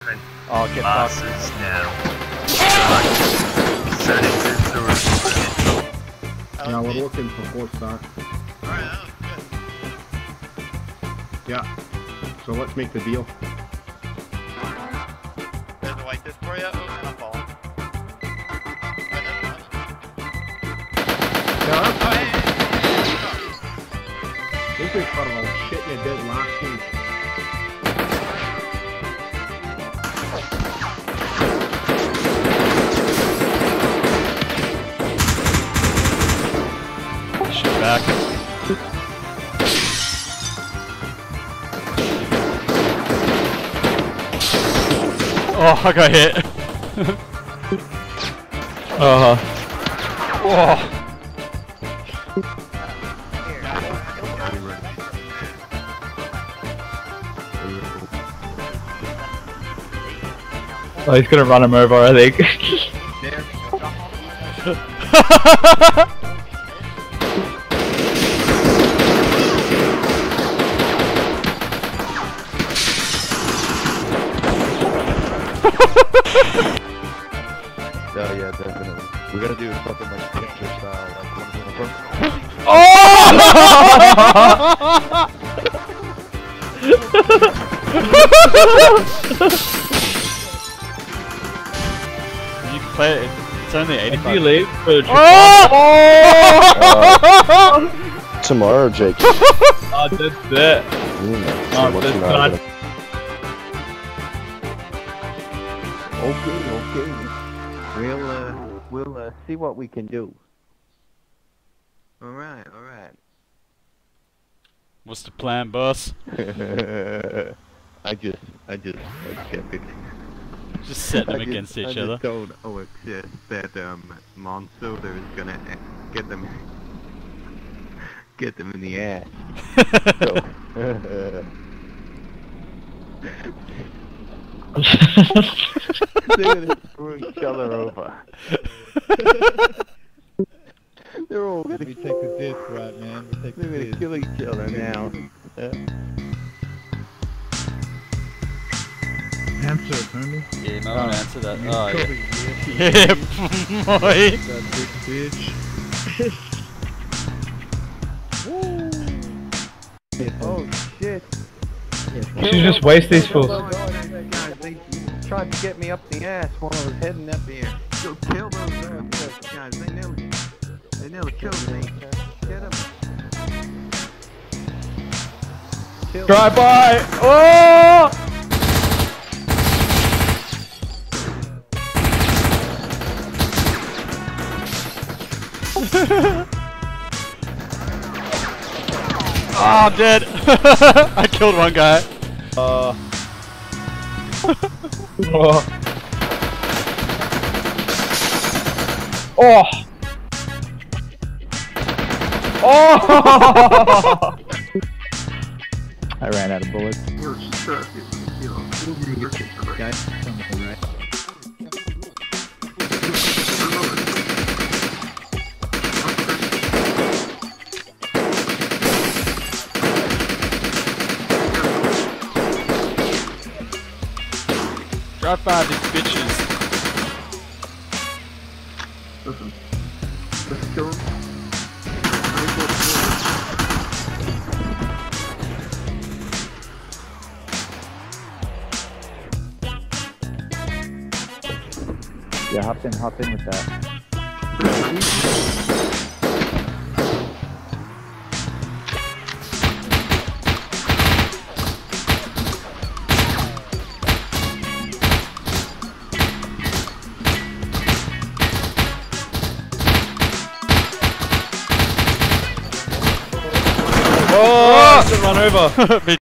Oh, get Bosses now. Yeah, we're looking for 4-star. Alright, that was good. Yeah. So let's make the deal. There's a white disc for you. Oh, I'm falling. Yeah, that's Oh, hey, this is part of all shit you did last week. Shoot back. Oh, I got hit. Whoa. Oh, he's gonna run him over, I think. Oh yeah, definitely. We gotta do something like picture style, like one in the front. Oh! You can play it. It's only 85. You leave for the Tomorrow, Jake. Oh, that's it. So much now. Okay. We'll see what we can do. Alright. What's the plan, boss? I just kept it. Just set them against each other. I just told OXS that Monsoda is gonna get them in the ass. They're gonna screw each other over. They're all gonna We take the disc, right, man? We take the they're gonna disc. kill each other now. Answer it, homie. Yeah, no one answered that. Oh, Probably, yeah. Yeah, boy. That big bitch. Oh shit! You should just waste these fools. Guys, they tried to get me up the ass while I was heading up here. So kill those guys. They nearly killed me. Get them. Drive by! Oh! Oh, I'm dead! I killed one guy. Oh. Oh! Oh! I ran out of bullets. Guys, right. Drive by these bitches. Let's kill him. Yeah, hop in with that. Oh! Run over.